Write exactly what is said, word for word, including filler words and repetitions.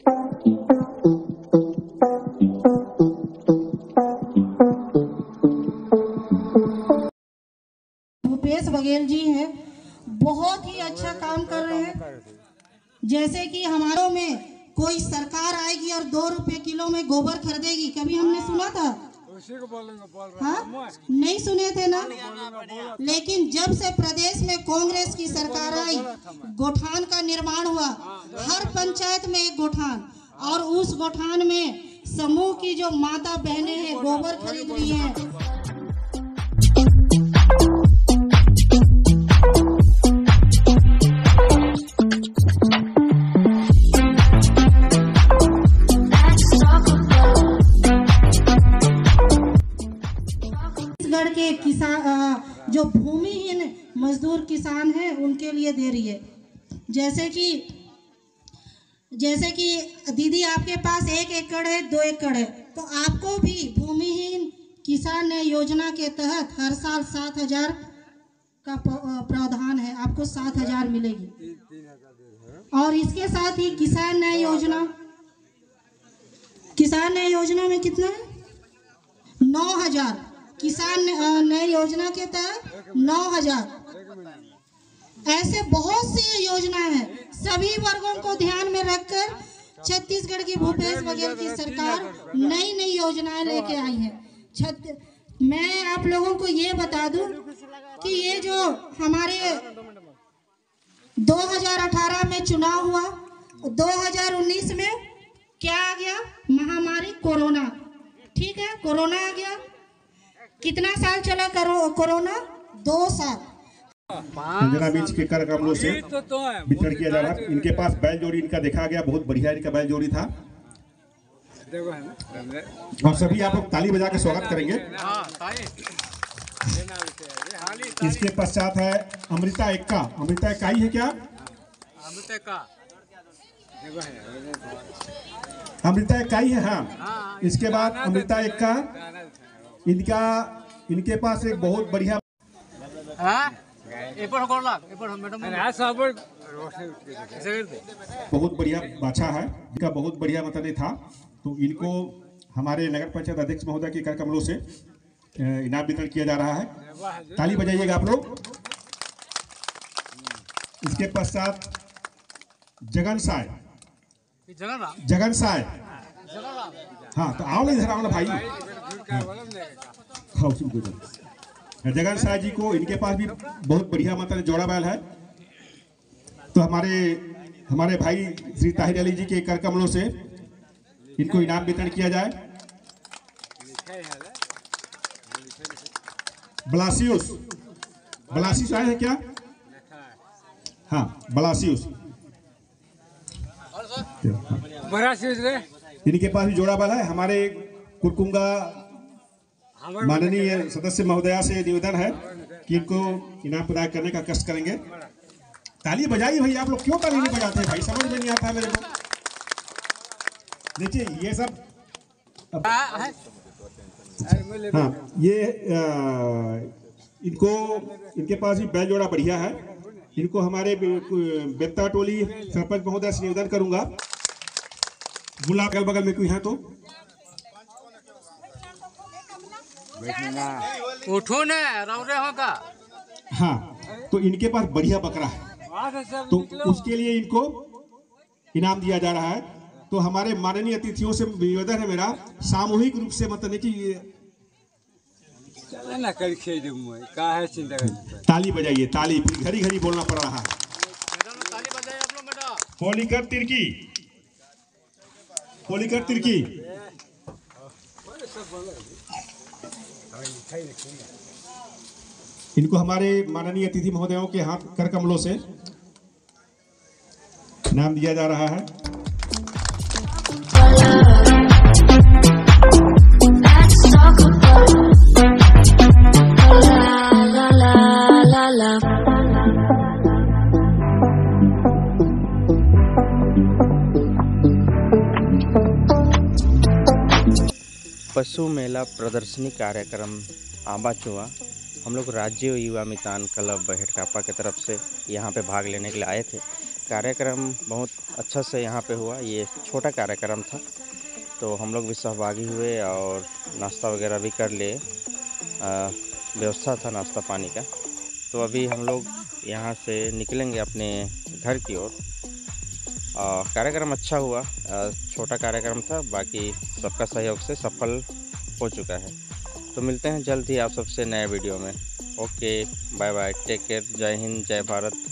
भूपेश बघेल जी हैं, बहुत ही अच्छा काम कर रहे हैं। जैसे कि हमारों में कोई सरकार आएगी और दो रुपए किलो में गोबर खरीदेगी, कभी हमने सुना था? हाँ, नहीं सुने थे ना। लेकिन जब से प्रदेश में कांग्रेस की सरकार आई, गोठान का निर्माण हुआ, हर पंचायत में एक गोठान, और उस गोठान में समूह की जो माता बहनें हैं गोबर खरीद रही हैं। छत्तीसगढ़ के किसान, जो भूमिहीन मजदूर किसान हैं, उनके लिए दे रही है। जैसे कि जैसे कि दीदी आपके पास एक एकड़ है, दो एकड़ है, तो आपको भी भूमिहीन किसान योजना के तहत हर साल सात हजार का प्रावधान है, आपको सात हजार मिलेगी। और इसके साथ ही किसान न्याय योजना, किसान न्याय योजना में कितना है? नौ हजार। किसान न्याय योजना के तहत नौ हजार। ऐसे बहुत सी योजनाएं हैं। सभी वर्गों को ध्यान में रखकर छत्तीसगढ़ की भूपेश बघेल की सरकार नई नई योजनाएं लेके आई है। छत मैं आप लोगों को ये बता दूं कि ये जो हमारे दो हज़ार अठारह में चुनाव हुआ, दो हज़ार उन्नीस में क्या आ गया? महामारी कोरोना। ठीक है, कोरोना आ गया। कितना साल चला कोरोना? दो साल। अंजना बीच के कर कमलों से वितरण किया जा रहा है। इनके पास बैल जोड़ी इनका देखा गया, बहुत बढ़िया इनका बैल जोड़ी था। और सभी आप लोग ताली बजा के स्वागत करेंगे। इसके पश्चात है अमृता एक्का। अमृता इकाई है क्या? अमृता इकाई है, हाँ। इसके बाद अमृता एक्का, इनका इनके पास एक बहुत बढ़िया बहुत बढ़िया बाछा है, इनका बहुत बढ़िया मतलब था। तो इनको हमारे नगर पंचायत अध्यक्ष महोदय के कर कमलों से इनाम वितरण किया जा रहा है। ताली बजाइएगा आप लोग। इसके पश्चात जगन साय, जगन साय, हाँ, तो आओ ना इधर, आओ ना भाई। हाँ, जगन साय जी को, इनके पास भी बहुत बढ़िया मतलब जोड़ा बैल है। तो हमारे हमारे भाई श्री ताहिर अली जी के कर कमलों से इनको इनाम वितरण किया जाए। ब्लासियुस, ब्लासियुस आए हैं क्या? हाँ, ब्लासियुस, इनके पास भी जोड़ा बैल है। हमारे कुरकुंगा माननीय सदस्य महोदया से निवेदन है कि इनको इनाम प्रदान करने का कष्ट करेंगे। ताली बजाइए भाई, आप लोग क्यों ताली नहीं बजाते भाई? समझ में नहीं आता मेरे को। देखिए ये सब हाँ, ये आ, इनको इनके पास भी बैल जोड़ा बढ़िया है। इनको हमारे बेत्ता टोली सरपंच महोदय से निवेदन करूंगा, गुलाब अगल बगल में कोई है तो उठो ना, रौरे होगा। हाँ, तो इनके पास बढ़िया बकरा है, तो उसके लिए इनको इनाम दिया जा रहा है। तो हमारे माननीय अतिथियों से निवेदन है मेरा, सामूहिक रूप से मतलब कि ना कर का है चिंता कर। ताली बजाइए, ताली घड़ी घड़ी बोलना पड़ रहा है। ताली बजाइए आप लोग बेटा। पोलिकर तिर्की, पोलिकर तिर्की, इनको हमारे माननीय अतिथि महोदयों के हाथ कर कमलों से नाम दिया जा रहा है। पशु मेला प्रदर्शनी कार्यक्रम आबाचुआ हम लोग राज्य युवा मितान क्लब हेडकापा की तरफ से यहाँ पे भाग लेने के लिए आए थे। कार्यक्रम बहुत अच्छा से यहाँ पे हुआ। ये छोटा कार्यक्रम था तो हम लोग भी सहभागी हुए और नाश्ता वगैरह भी कर लिए। आ, व्यवस्था था नाश्ता पानी का। तो अभी हम लोग यहाँ से निकलेंगे अपने घर की ओर। कार्यक्रम अच्छा हुआ, आ, छोटा कार्यक्रम था, बाकी सबका सहयोग से सफल हो चुका है। तो मिलते हैं जल्द ही आप सबसे नए वीडियो में। Okay, bye bye, take care, जय हिंद, जय भारत।